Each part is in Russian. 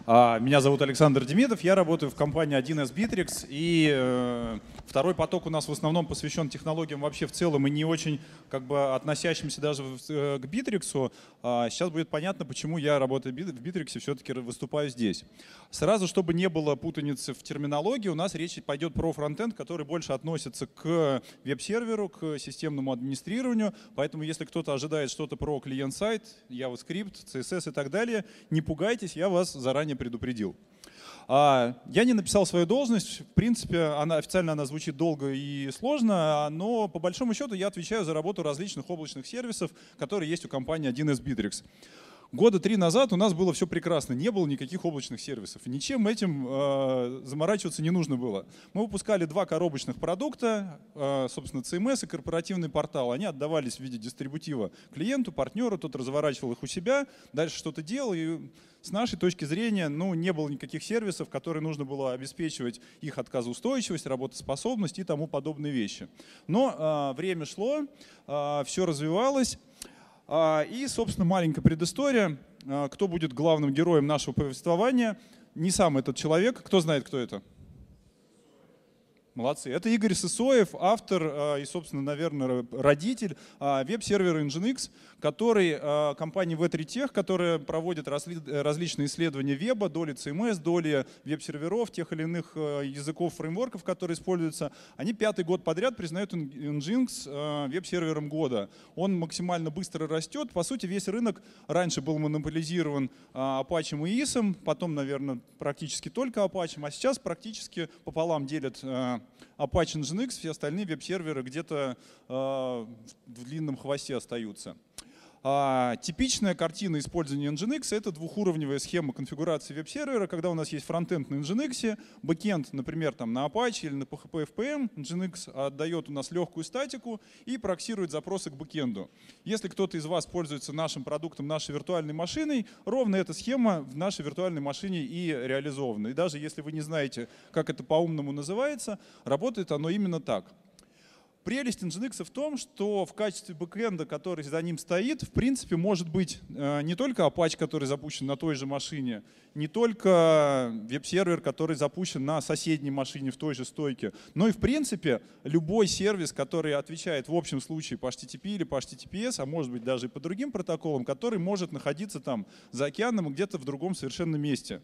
Меня зовут Александр Демидов, я работаю в компании 1С Bittrex, и второй поток у нас в основном посвящен технологиям вообще в целом и не очень относящимся даже к Bittrex. Сейчас будет понятно, почему я, работая в Bittrex, все-таки выступаю здесь. Сразу, чтобы не было путаницы в терминологии, у нас речь пойдет про фронтенд, который больше относится к веб-серверу, к системному администрированию. Поэтому если кто-то ожидает что-то про клиент-сайт, JavaScript, CSS и так далее, не пугайтесь, я вас заранее предупредил. Я не написал свою должность, в принципе, официально она звучит долго и сложно, но по большому счету я отвечаю за работу различных облачных сервисов, которые есть у компании 1С Bittrex. Года 3 назад у нас было все прекрасно, не было никаких облачных сервисов. И ничем этим заморачиваться не нужно было. Мы выпускали 2 коробочных продукта, собственно, CMS и корпоративный портал. Они отдавались в виде дистрибутива клиенту, партнеру, тот разворачивал их у себя, дальше что-то делал. И с нашей точки зрения не было никаких сервисов, которые нужно было обеспечивать их отказоустойчивость, работоспособность и тому подобные вещи. Но время шло, все развивалось. И, собственно, маленькая предыстория. Кто будет главным героем нашего повествования? Не сам этот человек. Кто знает, кто это? Молодцы. Это Игорь Сысоев, автор и, собственно, наверное, родитель веб-сервера Nginx, который компания V3Tech, которая проводит различные исследования веба, доли CMS, доли веб-серверов, тех или иных языков, фреймворков, которые используются. Они 5-й год подряд признают Nginx веб-сервером года. Он максимально быстро растет. По сути, весь рынок раньше был монополизирован Apache и IIS, потом, наверное, практически только Apache, а сейчас практически пополам делят Apache Nginx, все остальные веб-серверы где-то в длинном хвосте остаются. Типичная картина использования Nginx — это двухуровневая схема конфигурации веб-сервера, когда у нас есть фронтенд на Nginx, бэкенд, например, на Apache или на PHP FPM. Nginx отдает у нас легкую статику и проксирует запросы к бэкенду. Если кто-то из вас пользуется нашим продуктом, нашей виртуальной машиной, ровно эта схема в нашей виртуальной машине и реализована. И даже если вы не знаете, как это по-умному называется, работает оно именно так. Прелесть Nginx в том, что в качестве бэкэнда, который за ним стоит, в принципе, может быть не только Apache, который запущен на той же машине, не только веб-сервер, который запущен на соседней машине в той же стойке, но и, в принципе, любой сервис, который отвечает в общем случае по HTTP или по HTTPS, а может быть даже и по другим протоколам, который может находиться там за океаном и где-то в другом совершенно месте.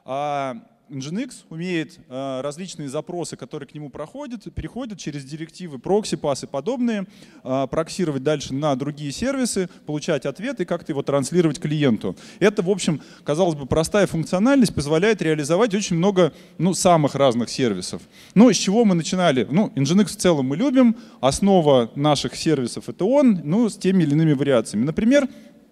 Nginx умеет различные запросы, которые к нему переходят через директивы прокси, пас и подобные, проксировать дальше на другие сервисы, получать ответ и как-то его транслировать клиенту. Это, в общем, казалось бы, простая функциональность позволяет реализовать очень много самых разных сервисов. С чего мы начинали? Nginx в целом мы любим, основа наших сервисов — это он, с теми или иными вариациями. Например,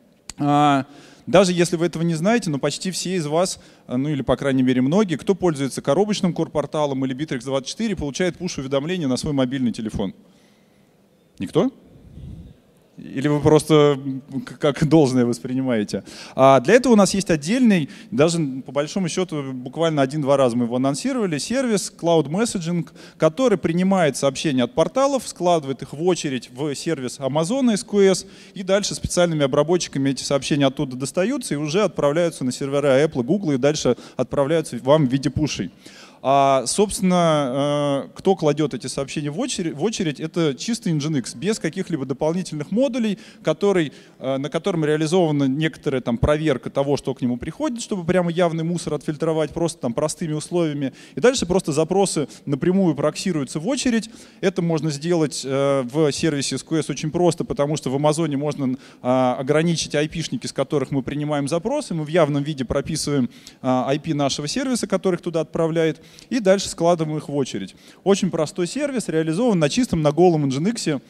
даже если вы этого не знаете, но почти все из вас, или по крайней мере многие, кто пользуется коробочным корпорталом или Bittrex24, получает пуш-уведомления на свой мобильный телефон. Никто? Или вы просто как должное воспринимаете? Для этого у нас есть отдельный, даже по большому счету буквально 1-2 раза мы его анонсировали, сервис Cloud Messaging, который принимает сообщения от порталов, складывает их в очередь в сервис Amazon SQS, и дальше специальными обработчиками эти сообщения оттуда достаются и уже отправляются на сервера Apple, Google и дальше отправляются вам в виде пушей. Собственно, кто кладет эти сообщения в очередь, это чистый Nginx, без каких-либо дополнительных модулей, на котором реализована некоторая проверка того, что к нему приходит, чтобы прямо явный мусор отфильтровать просто простыми условиями. И дальше просто запросы напрямую проксируются в очередь. Это можно сделать в сервисе SQS очень просто, потому что в Амазоне можно ограничить IP-шники, с которых мы принимаем запросы. Мы в явном виде прописываем IP нашего сервиса, который их туда отправляет, и дальше складываем их в очередь. Очень простой сервис, реализован на чистом, на голом Nginx,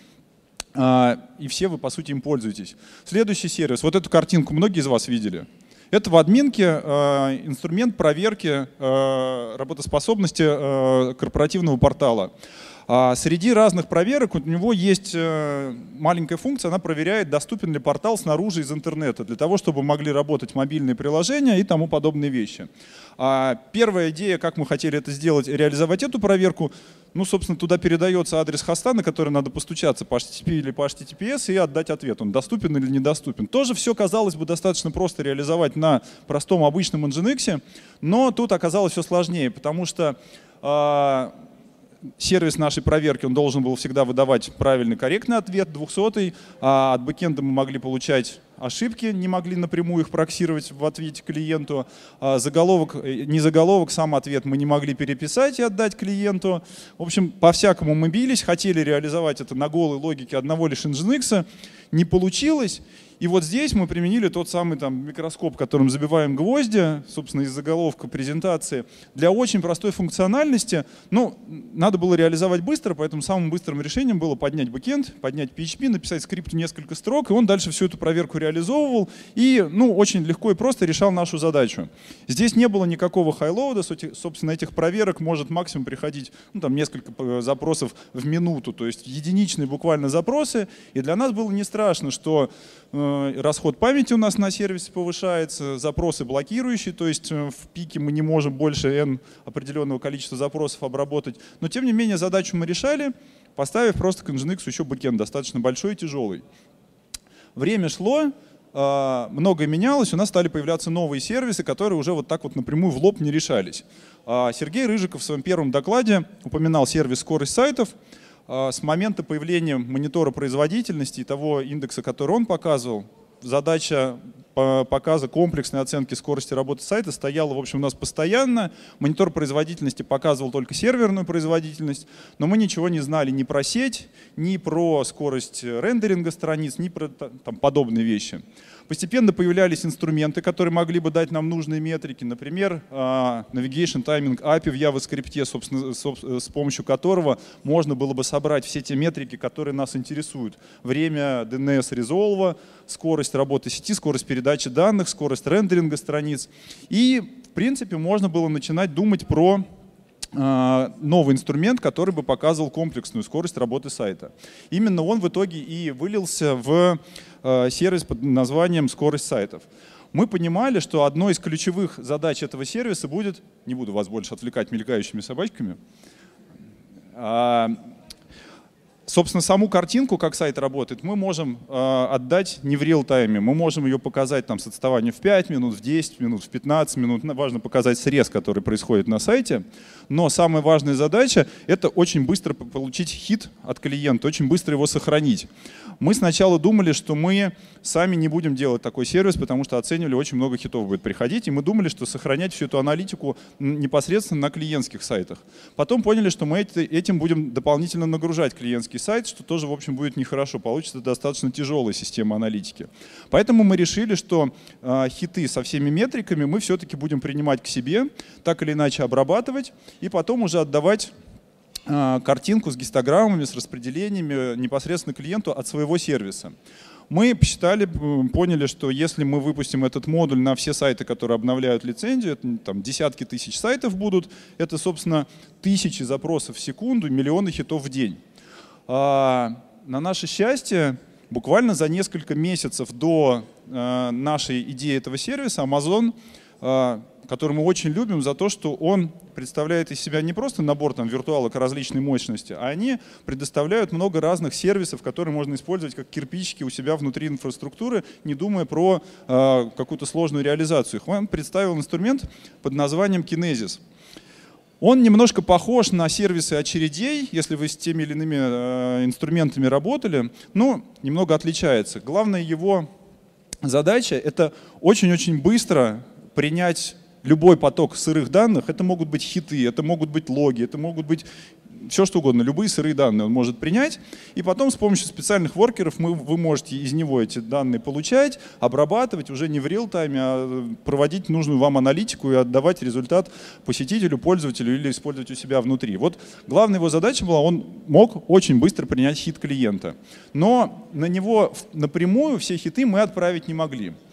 и все вы, по сути, им пользуетесь. Следующий сервис. Вот эту картинку многие из вас видели. Это в админке инструмент проверки работоспособности корпоративного портала. Среди разных проверок у него есть маленькая функция, она проверяет, доступен ли портал снаружи из интернета, для того, чтобы могли работать мобильные приложения и тому подобные вещи. Первая идея, как мы хотели это сделать, реализовать эту проверку, ну, собственно, туда передается адрес хоста, на который надо постучаться по HTTP или по HTTPS и отдать ответ, он доступен или недоступен. Тоже все, казалось бы, достаточно просто реализовать на простом обычном Nginx, но тут оказалось все сложнее, потому что сервис нашей проверки, он должен был всегда выдавать правильный, корректный ответ, 200-й, а от бэкэнда мы могли получать ошибки, не могли напрямую их проксировать в ответе клиенту. Заголовок, не заголовок, сам ответ мы не могли переписать и отдать клиенту. В общем, по-всякому мы бились, хотели реализовать это на голой логике одного лишь Nginx, не получилось. И вот здесь мы применили тот самый микроскоп, которым забиваем гвозди, собственно, из заголовка презентации. Для очень простой функциональности, ну, надо было реализовать быстро, поэтому самым быстрым решением было поднять бэкэнд, поднять PHP, написать скрипту несколько строк, и он дальше всю эту проверку реализовывал и, ну, очень легко и просто решал нашу задачу. Здесь не было никакого хайлоуда, собственно, этих проверок может максимум приходить, ну, там, несколько запросов в минуту, то есть единичные буквально запросы, и для нас было не страшно, что расход памяти у нас на сервисе повышается, запросы блокирующие, то есть в пике мы не можем больше n определенного количества запросов обработать. Но тем не менее задачу мы решали, поставив просто к Nginx еще бэкэнд достаточно большой и тяжелый. Время шло, многое менялось, у нас стали появляться новые сервисы, которые уже вот так вот напрямую в лоб не решались. Сергей Рыжиков в своем первом докладе упоминал сервис «Скорость сайтов». С момента появления монитора производительности и того индекса, который он показывал, задача показа комплексной оценки скорости работы сайта стояла, в общем, у нас постоянно. Монитор производительности показывал только серверную производительность, но мы ничего не знали ни про сеть, ни про скорость рендеринга страниц, ни про подобные вещи. Постепенно появлялись инструменты, которые могли бы дать нам нужные метрики. Например, Navigation Timing API в JavaScript, собственно, с помощью которого можно было бы собрать все те метрики, которые нас интересуют. Время DNS резолва, скорость работы сети, скорость передачи данных, скорость рендеринга страниц. И, в принципе, можно было начинать думать про новый инструмент, который бы показывал комплексную скорость работы сайта. Именно он в итоге и вылился в сервис под названием «Скорость сайтов». Мы понимали, что одной из ключевых задач этого сервиса будет, не буду вас больше отвлекать мелькающими собачками, собственно, саму картинку, как сайт работает, мы можем отдать не в реал-тайме. Мы можем ее показать с отставанием в 5 минут, в 10 минут, в 15 минут. Важно показать срез, который происходит на сайте. Но самая важная задача — это очень быстро получить хит от клиента, очень быстро его сохранить. Мы сначала думали, что мы сами не будем делать такой сервис, потому что оценивали, очень много хитов будет приходить. И мы думали, что сохранять всю эту аналитику непосредственно на клиентских сайтах. Потом поняли, что мы этим будем дополнительно нагружать клиентский сайт, что тоже, в общем, будет нехорошо. Получится достаточно тяжелая система аналитики. Поэтому мы решили, что хиты со всеми метриками мы все-таки будем принимать к себе, так или иначе обрабатывать, и потом уже отдавать картинку с гистограммами, с распределениями непосредственно клиенту от своего сервиса. Мы посчитали, поняли, что если мы выпустим этот модуль на все сайты, которые обновляют лицензию, там десятки тысяч сайтов будут, это, собственно, тысячи запросов в секунду, миллионы хитов в день. На наше счастье, буквально за несколько месяцев до нашей идеи этого сервиса Amazon, который мы очень любим за то, что он представляет из себя не просто набор виртуалок различной мощности, а они предоставляют много разных сервисов, которые можно использовать как кирпичики у себя внутри инфраструктуры, не думая про какую-то сложную реализацию. Он представил инструмент под названием Kinesis. Он немножко похож на сервисы очередей, если вы с теми или иными инструментами работали, но немного отличается. Главная его задача — это очень-очень быстро принять любой поток сырых данных. Это могут быть хиты, это могут быть логи, это могут быть все что угодно, любые сырые данные он может принять. И потом с помощью специальных воркеров вы можете из него эти данные получать, обрабатывать уже не в реал-тайме, а проводить нужную вам аналитику и отдавать результат посетителю, пользователю или использовать у себя внутри. Вот главная его задача была, он мог очень быстро принять хит клиента. Но на него напрямую все хиты мы отправить не могли.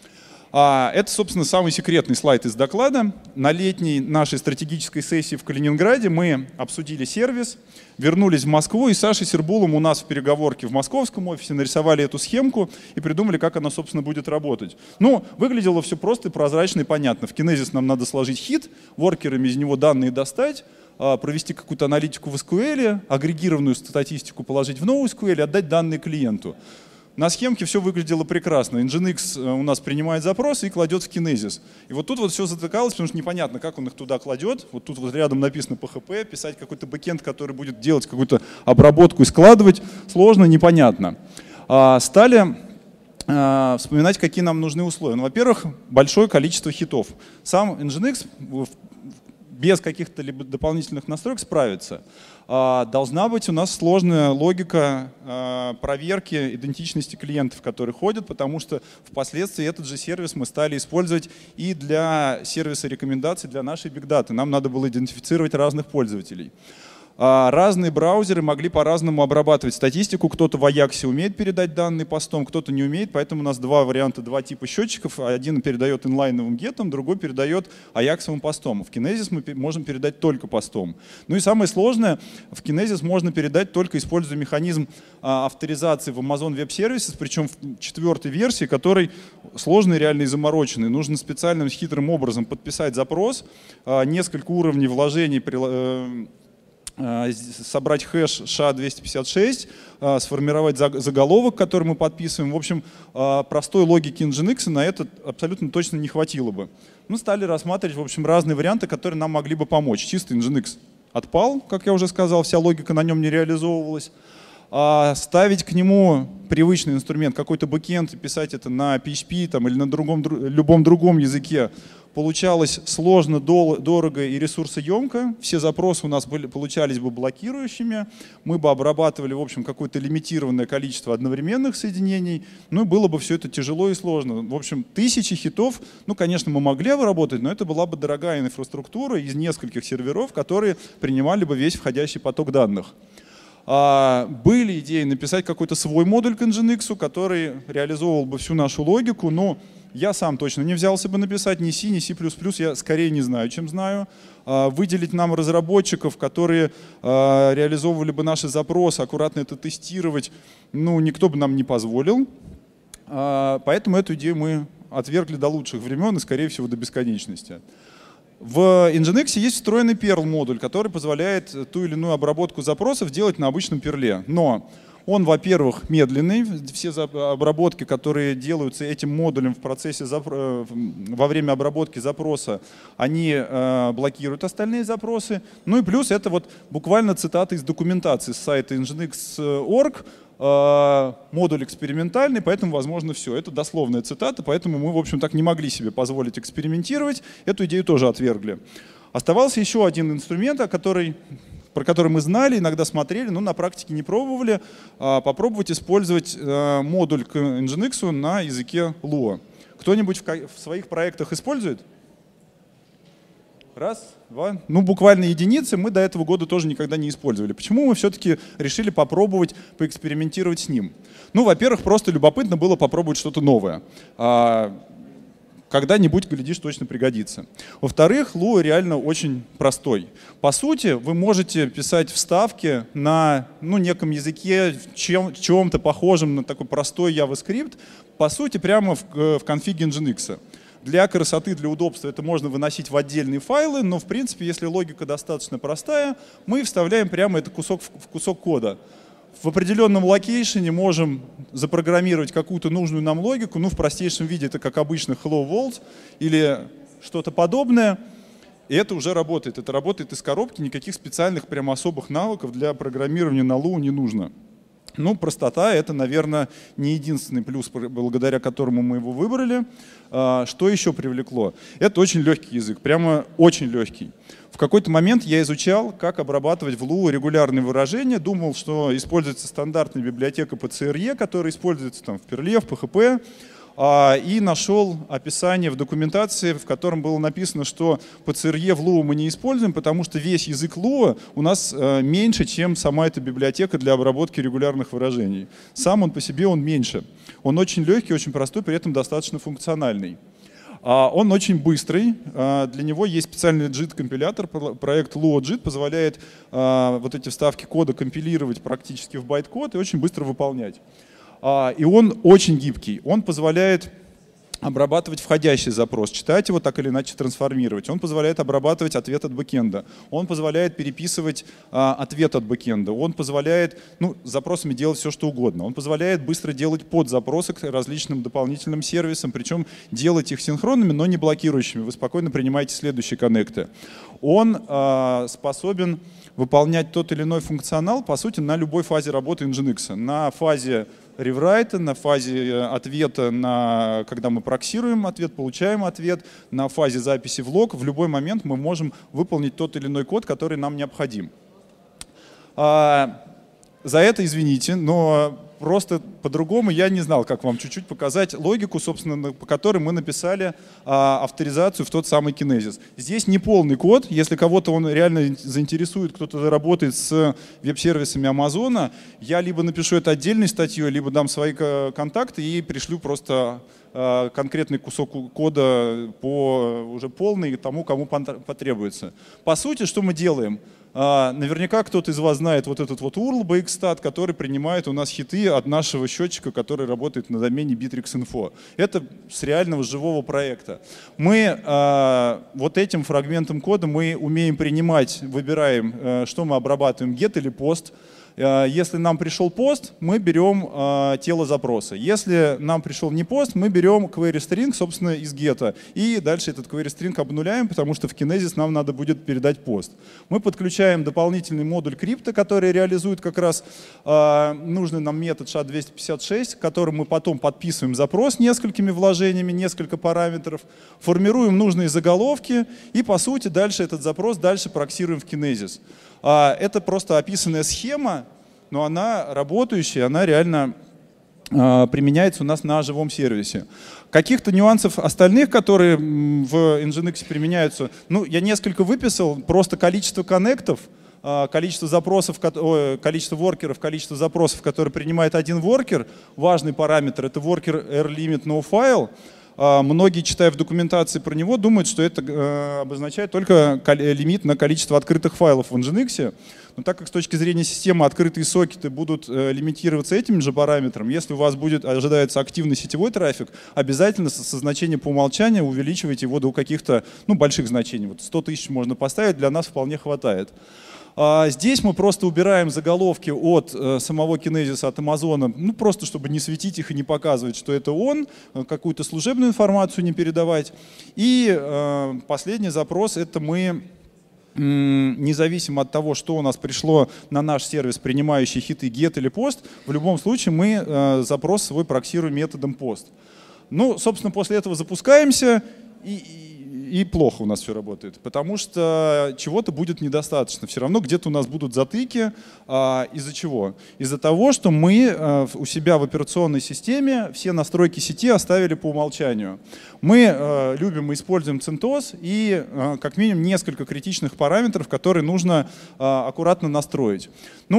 Это, собственно, самый секретный слайд из доклада. На летней нашей стратегической сессии в Калининграде мы обсудили сервис, вернулись в Москву, и с Сашей Сербулом у нас в переговорке в московском офисе нарисовали эту схемку и придумали, как она, собственно, будет работать. Ну, выглядело все просто, прозрачно и понятно. В Kinesis нам надо сложить хит, воркерами из него данные достать, провести какую-то аналитику в SQL, агрегированную статистику положить в NoSQL и отдать данные клиенту. На схемке все выглядело прекрасно. Nginx у нас принимает запросы и кладет в Kinesis. И вот тут вот все затыкалось, потому что непонятно, как он их туда кладет. Вот тут вот рядом написано PHP, писать какой-то бэкэнд, который будет делать какую-то обработку и складывать. Сложно, непонятно. Стали вспоминать, какие нам нужны условия. Ну, во-первых, большое количество хитов. Сам Nginx без каких-то либо дополнительных настроек справится. Должна быть у нас сложная логика проверки идентичности клиентов, которые ходят, потому что впоследствии этот же сервис мы стали использовать и для сервиса рекомендаций для нашей Big Data. Нам надо было идентифицировать разных пользователей. Разные браузеры могли по-разному обрабатывать статистику. Кто-то в Ajax умеет передать данные постом, кто-то не умеет, поэтому у нас два варианта, два типа счетчиков. Один передает инлайновым гетом, другой передает аяксовым постом. В Kinesis мы можем передать только постом. Ну и самое сложное, в Kinesis можно передать только используя механизм авторизации в Amazon Web Services, причем в 4-й версии, который сложный, реально и замороченный. Нужно специальным хитрым образом подписать запрос, несколько уровней вложений собрать хэш SHA-256, сформировать заголовок, который мы подписываем. В общем, простой логики Nginx на это абсолютно точно не хватило бы. Мы стали рассматривать, в общем, разные варианты, которые нам могли бы помочь. Чистый Nginx отпал, как я уже сказал, вся логика на нем не реализовывалась. Ставить к нему привычный инструмент, какой-то бэкэнд, и писать это на PHP там, или на любом другом языке получалось сложно, дорого и ресурсоемко. Все запросы у нас получались бы блокирующими. Мы бы обрабатывали, в общем, какое-то лимитированное количество одновременных соединений. Ну и было бы все это тяжело и сложно. В общем, тысячи хитов, ну, конечно, мы могли обработать, но это была бы дорогая инфраструктура из нескольких серверов, которые принимали бы весь входящий поток данных. Были идеи написать какой-то свой модуль к Nginx, который реализовывал бы всю нашу логику, но я сам точно не взялся бы написать ни C, ни C++, я скорее не знаю, чем знаю. Выделить нам разработчиков, которые реализовывали бы наши запросы, аккуратно это тестировать, ну, никто бы нам не позволил. Поэтому эту идею мы отвергли до лучших времен и, скорее всего, до бесконечности. В Nginx есть встроенный Perl-модуль, который позволяет ту или иную обработку запросов делать на обычном перле. Но он, во-первых, медленный. Все обработки, которые делаются этим модулем в процессе во время обработки запроса, они блокируют остальные запросы. Ну и плюс это вот буквально цитата из документации с сайта nginx.org. Модуль экспериментальный, поэтому возможно все. Это дословная цитата, поэтому мы, в общем, так не могли себе позволить экспериментировать. Эту идею тоже отвергли. Оставался еще один инструмент, про который мы знали, иногда смотрели, но на практике не пробовали. Попробовать использовать модуль к Nginx на языке Lua. Кто-нибудь в своих проектах использует? Раз, два. Ну, буквально единицы мы до этого года тоже никогда не использовали. Почему мы все-таки решили попробовать поэкспериментировать с ним? Ну, во-первых, просто любопытно было попробовать что-то новое. Когда-нибудь, глядишь, точно пригодится. Во-вторых, Lua реально очень простой. По сути, вы можете писать вставки на неком языке, чем-то похожем на такой простой JavaScript, по сути, прямо в конфиге Nginx. Для красоты, для удобства это можно выносить в отдельные файлы, но в принципе, если логика достаточно простая, мы вставляем прямо этот кусок в кусок кода. В определенном локейшене можем запрограммировать какую-то нужную нам логику, ну в простейшем виде это как обычно hello world или что-то подобное, и это уже работает. Это работает из коробки, никаких специальных прямо особых навыков для программирования на Lua не нужно. Ну, простота — это, наверное, не единственный плюс, благодаря которому мы его выбрали. Что еще привлекло? Это очень легкий язык, прямо очень легкий. В какой-то момент я изучал, как обрабатывать в Lua регулярные выражения, думал, что используется стандартная библиотека PCRE, которая используется там в Perl, в PHP, и нашел описание в документации, в котором было написано, что PCRE в Lua мы не используем, потому что весь язык Lua у нас меньше, чем сама эта библиотека для обработки регулярных выражений. Сам он по себе меньше. Он очень легкий, очень простой, при этом достаточно функциональный. Он очень быстрый, для него есть специальный JIT-компилятор, проект LuoJIT позволяет вот эти вставки кода компилировать практически в байт-код и очень быстро выполнять. И он очень гибкий, он позволяет обрабатывать входящий запрос, читать его так или иначе трансформировать. Он позволяет обрабатывать ответ от бэкэнда. Он позволяет переписывать ответ от бэкэнда. Он позволяет с запросами делать все, что угодно. Он позволяет быстро делать подзапросы к различным дополнительным сервисам, причем делать их синхронными, но не блокирующими. Вы спокойно принимаете следующие коннекты. Он способен выполнять тот или иной функционал, по сути, на любой фазе работы Nginx. На фазе реврайта, на фазе ответа, когда мы проксируем ответ, получаем ответ, на фазе записи в лог. В любой момент мы можем выполнить тот или иной код, который нам необходим. За это извините, но просто по-другому я не знал, как вам чуть-чуть показать логику, собственно, по которой мы написали авторизацию в тот самый Kinesis. Здесь не полный код, если кого-то он реально заинтересует, кто-то работает с веб-сервисами Амазона, я либо напишу это отдельной статьей, либо дам свои контакты и пришлю просто конкретный кусок кода уже полный тому, кому потребуется. По сути, что мы делаем? Наверняка кто-то из вас знает вот этот вот URL BXStat, который принимает у нас хиты от нашего счетчика, который работает на домене Bittrex.info. Это с реального живого проекта. Мы вот этим фрагментом кода мы умеем принимать, выбираем, что мы обрабатываем, get или post. Если нам пришел пост, мы берем тело запроса. Если нам пришел не пост, мы берем query string, собственно, из гета. И дальше этот query string обнуляем, потому что в Kinesis нам надо будет передать пост. Мы подключаем дополнительный модуль крипто, который реализует как раз нужный нам метод SHA-256, которым мы потом подписываем запрос несколькими вложениями, несколько параметров, формируем нужные заголовки и, по сути, дальше этот запрос проксируем в Kinesis. Это просто описанная схема, но она работающая, она реально применяется у нас на живом сервисе. Каких-то нюансов остальных, которые в Nginx применяются, я несколько выписал, просто количество коннектов, количество запросов, количество воркеров, количество запросов, которые принимает один воркер. Важный параметр — это worker rlimit noFile. Многие, читая в документации про него, думают, что это обозначает только лимит на количество открытых файлов в Nginx. Но так как с точки зрения системы открытые сокеты будут лимитироваться этим же параметром, если у вас ожидается активный сетевой трафик, обязательно со значения по умолчанию увеличивайте его до каких-то больших значений. Вот 100 тысяч можно поставить, для нас вполне хватает. Здесь мы просто убираем заголовки от самого Kinesis, от Амазона, просто чтобы не светить их и не показывать, что это он, какую-то служебную информацию не передавать. И последний запрос — это мы, независимо от того, что у нас пришло на наш сервис, принимающий хиты get или post, в любом случае мы запрос свой проксируем методом post. Собственно, после этого запускаемся, и плохо у нас все работает, потому что чего-то будет недостаточно. Все равно где-то у нас будут затыки. Из-за чего? Из-за того, что мы у себя в операционной системе все настройки сети оставили по умолчанию. Мы любим и используем CentOS и как минимум несколько критичных параметров, которые нужно аккуратно настроить.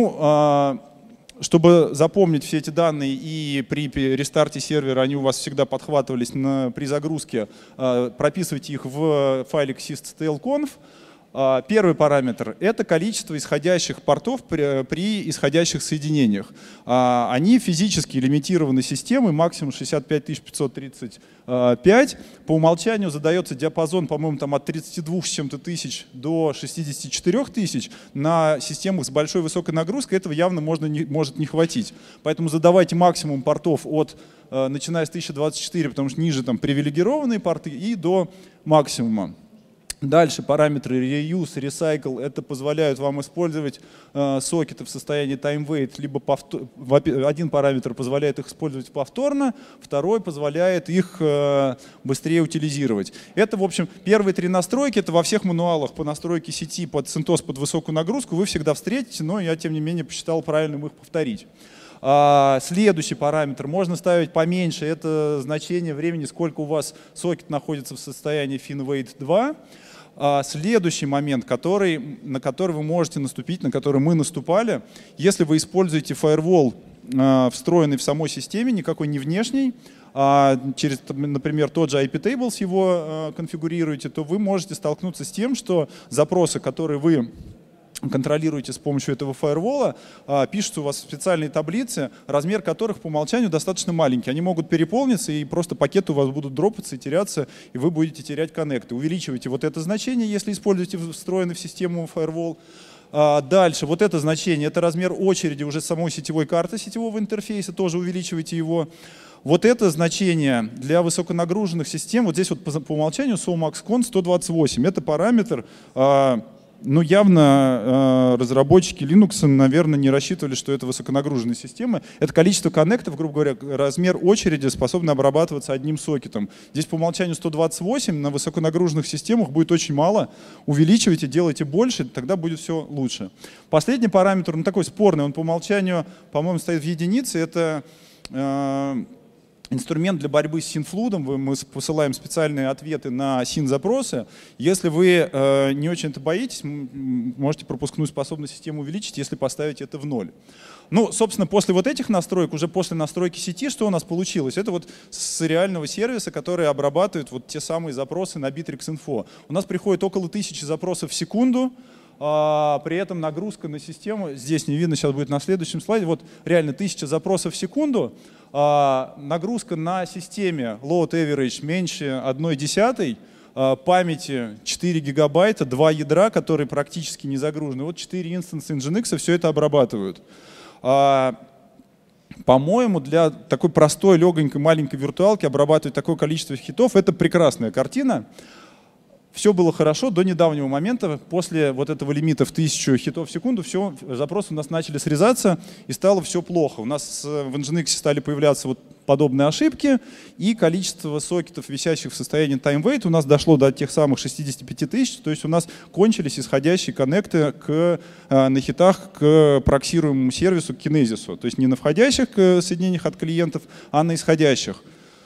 Чтобы запомнить все эти данные и при рестарте сервера они у вас всегда подхватывались при загрузке, прописывайте их в файлик syst.tlconf. Первый параметр — это количество исходящих портов при исходящих соединениях. Они физически лимитированы системой, максимум 65 535. По умолчанию задается диапазон, по-моему, от 32 с чем-то тысяч до 64 тысяч. На системах с большой высокой нагрузкой этого явно может не хватить. Поэтому задавайте максимум портов начиная с 1024, потому что ниже привилегированные порты, и до максимума. Дальше параметры reuse, recycle, это позволяют вам использовать сокеты в состоянии time-wait, либо один параметр позволяет их использовать повторно, второй позволяет их быстрее утилизировать. Это, в общем, первые три настройки, это во всех мануалах по настройке сети под CentOS под высокую нагрузку вы всегда встретите, но я, тем не менее, посчитал правильным их повторить. Следующий параметр можно ставить поменьше, это значение времени, сколько у вас сокет находится в состоянии FinWait 2. Следующий момент, на который вы можете наступить, на который мы наступали, если вы используете firewall встроенный в самой системе, никакой не внешний, через, например, тот же IP-Tables его конфигурируете, то вы можете столкнуться с тем, что запросы, которые вы контролируете с помощью этого фаервола, пишутся у вас в специальные таблицы, размер которых по умолчанию достаточно маленький. Они могут переполниться, и просто пакеты у вас будут дропаться и теряться, и вы будете терять коннекты. Увеличивайте вот это значение, если используете встроенный в систему фаервол. Дальше, вот это значение, это размер очереди уже самой сетевой карты сетевого интерфейса, тоже увеличивайте его. Вот это значение для высоконагруженных систем, вот здесь вот по умолчанию SOMAXCON 128, это параметр, ну явно разработчики Linux, наверное, не рассчитывали, что это высоконагруженные системы. Это количество коннектов, грубо говоря, размер очереди способны обрабатываться одним сокетом. Здесь по умолчанию 128, на высоконагруженных системах будет очень мало. Увеличивайте, делайте больше, тогда будет все лучше. Последний параметр, он такой спорный, он по умолчанию, по-моему, стоит в единице, это инструмент для борьбы с синфлудом. Мы посылаем специальные ответы на син-запросы. Если вы не очень это боитесь, можете пропускную способность системы увеличить, если поставить это в 0. Ну, собственно, после вот этих настроек, уже после настройки сети, что у нас получилось? Это вот с реального сервиса, который обрабатывает вот те самые запросы на Bittrex.info. У нас приходит около 1000 запросов в секунду. При этом нагрузка на систему, здесь не видно, сейчас будет на следующем слайде, вот реально 1000 запросов в секунду, нагрузка на системе load average меньше 1/10, памяти 4 гигабайта, 2 ядра, которые практически не загружены. Вот 4 инстанса Nginx все это обрабатывают. По-моему, для такой простой, легонькой, маленькой виртуалки обрабатывать такое количество хитов — это прекрасная картина. Все было хорошо до недавнего момента. После вот этого лимита в 1000 хитов в секунду все, запросы у нас начали срезаться, и стало все плохо. У нас в Nginx стали появляться вот подобные ошибки, и количество сокетов, висящих в состоянии time wait, у нас дошло до тех самых 65 тысяч, то есть у нас кончились исходящие коннекты на хитах к проксируемому сервису, к Kinesis. То есть не на входящих соединениях от клиентов, а на исходящих.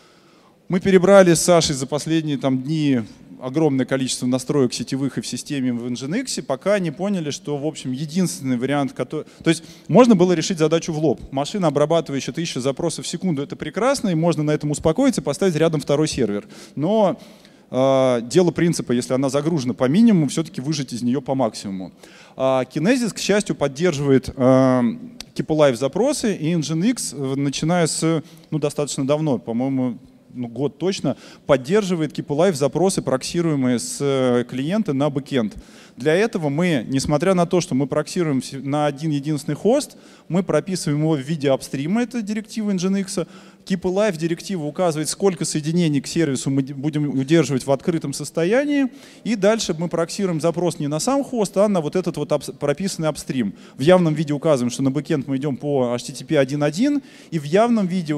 Мы перебрали с Сашей за последние дни огромное количество настроек сетевых и в системе в Nginx, пока не поняли, что, в общем, единственный вариант, который... То есть можно было решить задачу в лоб. Машина, обрабатывающая 1000 запросов в секунду, это прекрасно, и можно на этом успокоиться и поставить рядом второй сервер. Но дело принципа, если она загружена по минимуму, все-таки выжать из нее по максимуму. Kinesis, к счастью, поддерживает keep-alive запросы, и Nginx, начиная с, достаточно давно, по-моему, год точно, поддерживает keep-alive запросы, проксируемые с клиента на бэкэнд. Для этого мы, несмотря на то, что мы проксируем на один единственный хост, мы прописываем его в виде апстрима, это директива Nginx. keep-alive директива указывает, сколько соединений к сервису мы будем удерживать в открытом состоянии. И дальше мы проксируем запрос не на сам хост, а на вот этот вот прописанный апстрим. В явном виде указываем, что на бэкэнд мы идем по HTTP 1.1, и в явном виде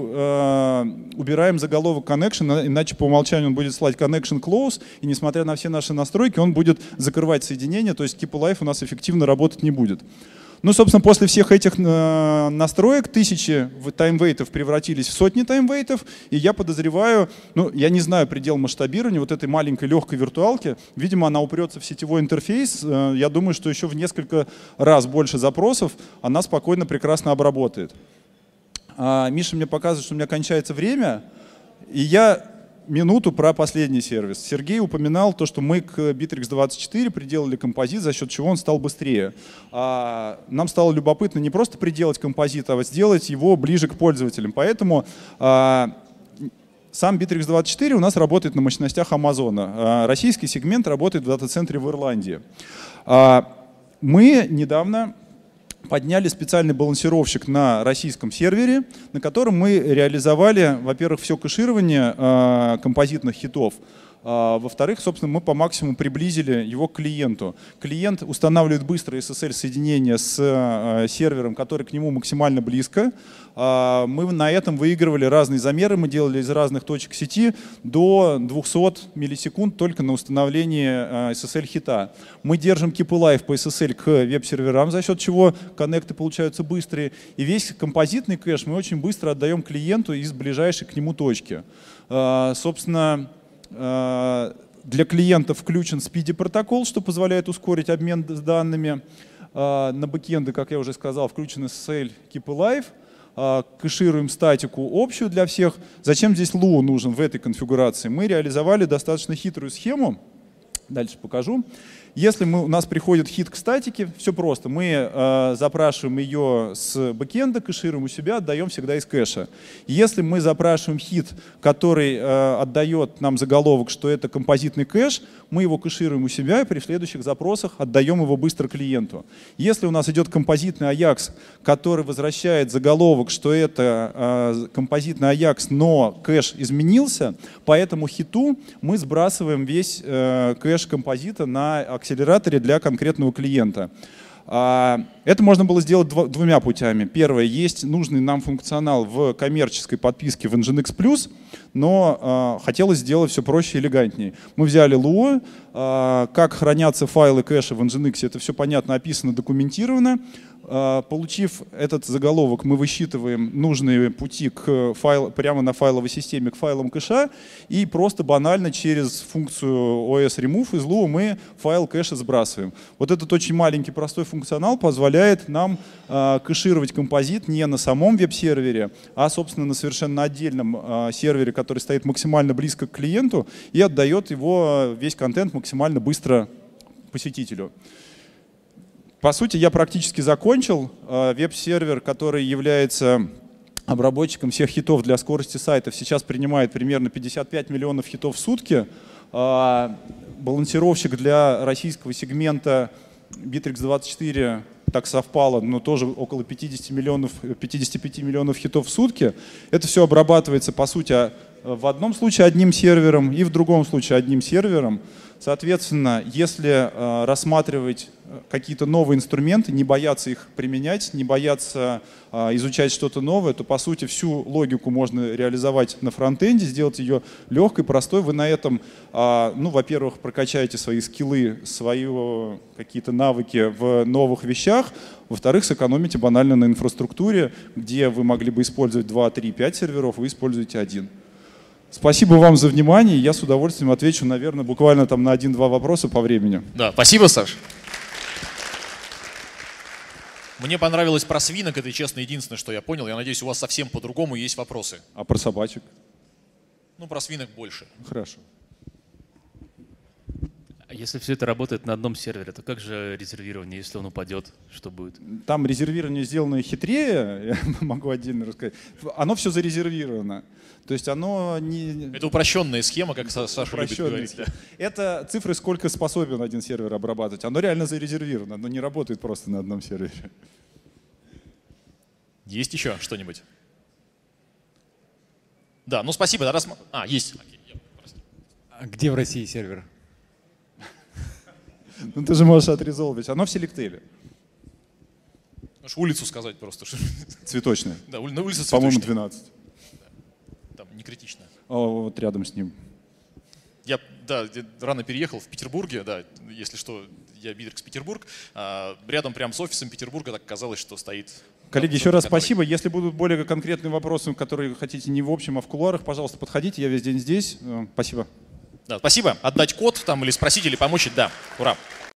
убираем заголовок connection, иначе по умолчанию он будет слать connection close, и несмотря на все наши настройки, он будет закрывать соединение, то есть keep-alive у нас эффективно работать не будет. Ну, собственно, после всех этих настроек 1000 таймвейтов превратились в сотни таймвейтов, и я подозреваю, я не знаю предел масштабирования вот этой маленькой легкой виртуалки, видимо, она упрется в сетевой интерфейс, я думаю, что еще в несколько раз больше запросов она спокойно, прекрасно обработает. Миша мне показывает, что у меня кончается время, и я минуту про последний сервис. Сергей упоминал то, что мы к Bittrex24 приделали композит, за счет чего он стал быстрее. Нам стало любопытно не просто приделать композит, а сделать его ближе к пользователям. Поэтому сам Bittrex24 у нас работает на мощностях Амазона. Российский сегмент работает в дата-центре в Ирландии. Мы недавно подняли специальный балансировщик на российском сервере, на котором мы реализовали, во-первых, все кэширование композитных хитов, во-вторых, собственно, мы по максимуму приблизили его к клиенту. Клиент устанавливает быстрое SSL-соединение с сервером, который к нему максимально близко. Мы на этом выигрывали разные замеры, мы делали из разных точек сети до 200 миллисекунд только на установление SSL-хита. Мы держим keep-alive по SSL к веб-серверам, за счет чего коннекты получаются быстрые. И весь композитный кэш мы очень быстро отдаем клиенту из ближайшей к нему точки. Собственно, для клиента включен Speedy протокол, что позволяет ускорить обмен данными. На бэкенды, как я уже сказал, включен SSL keep-alive. кэшируем статику общую для всех. Зачем здесь Lua нужен в этой конфигурации? Мы реализовали достаточно хитрую схему. Дальше покажу. Если у нас приходит хит к статике, все просто. Мы запрашиваем ее с бэкэнда, кэшируем у себя, отдаем всегда из кэша. Если мы запрашиваем хит, который отдает нам заголовок, что это композитный кэш, мы его кэшируем у себя и при следующих запросах отдаем его быстро клиенту. Если у нас идет композитный AJAX, который возвращает заголовок, что это композитный AJAX, но кэш изменился, по этому хиту мы сбрасываем весь кэш композита на акселераторе для конкретного клиента. Это можно было сделать двумя путями. Первое, есть нужный нам функционал в коммерческой подписке в Nginx+, но хотелось сделать все проще и элегантнее. Мы взяли Lua, как хранятся файлы кэша в Nginx, это все понятно, описано, документировано. Получив этот заголовок, мы высчитываем нужные пути прямо на файловой системе к файлам кэша и просто банально через функцию OS-remove из Lua мы файл кэша сбрасываем. Вот этот очень маленький простой функционал позволяет нам кэшировать композит не на самом веб-сервере, а, собственно, на совершенно отдельном сервере, который стоит максимально близко к клиенту и отдает его весь контент максимально быстро посетителю. По сути, я практически закончил. Веб-сервер, который является обработчиком всех хитов для скорости сайтов, сейчас принимает примерно 55 миллионов хитов в сутки. Балансировщик для российского сегмента Bittrex24 так совпало, но тоже около 55 миллионов хитов в сутки. Это все обрабатывается, по сути, в одном случае одним сервером и в другом случае одним сервером. Соответственно, если рассматривать какие-то новые инструменты, не бояться их применять, не бояться изучать что-то новое, то, по сути, всю логику можно реализовать на фронтенде, сделать ее легкой, простой. Вы на этом, ну, во-первых, прокачаете свои скиллы, свои какие-то навыки в новых вещах, во-вторых, сэкономите банально на инфраструктуре, где вы могли бы использовать 2, 3, 5 серверов, вы используете один. Спасибо вам за внимание. Я с удовольствием отвечу, наверное, буквально там на 1-2 вопроса по времени. Да, спасибо, Саш. Мне понравилось про свинок, это, честно, единственное, что я понял. Я надеюсь, у вас совсем по-другому есть вопросы. А про собачек? Ну, про свинок больше. Хорошо. Если все это работает на одном сервере, то как же резервирование, если он упадет, что будет? Там резервирование сделано хитрее, я могу отдельно рассказать. Оно все зарезервировано. То есть оно не... Это упрощенная схема, как Саша любит говорить. Это цифры, сколько способен один сервер обрабатывать. Оно реально зарезервировано, оно не работает просто на одном сервере. Есть еще что-нибудь? Да, ну спасибо. Есть. А где в России сервер? Ну ты же можешь отрезолвить. Оно в Селектеле. Можешь улицу сказать просто. Цветочная. Да, на улице Цветочная. По-моему, 12. Там не критично. Вот рядом с ним. Я рано переехал в Петербурге, да, если что, я Bittrex Петербург. Рядом прямо с офисом Петербурга так казалось, что стоит... Коллеги, еще раз спасибо. Если будут более конкретные вопросы, которые хотите не в общем, а в кулуарах, пожалуйста, подходите. Я весь день здесь. Спасибо. Да, спасибо. Отдать код там или спросить, или помочь. Да, ура.